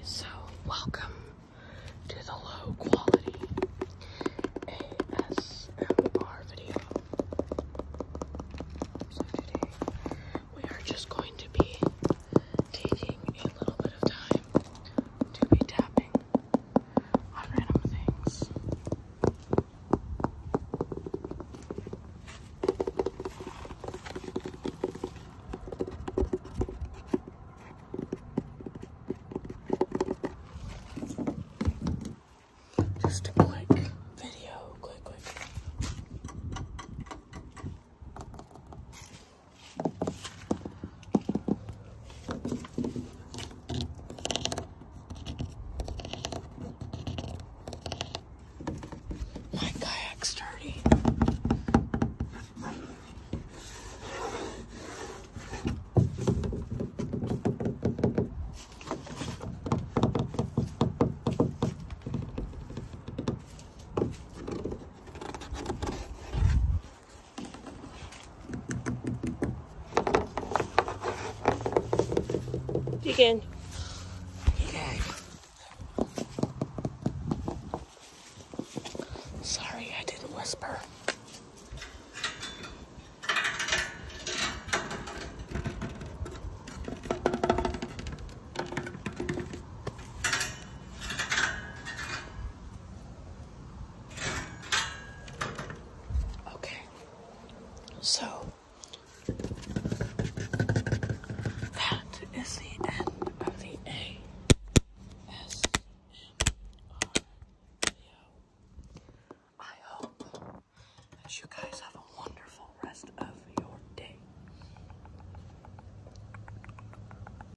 So welcome to the low quality ASMR video. So today we are just going to be taking a little bit of time to be tapping on random things. Just a quick video, quick. My kayak's dirty. Deacon.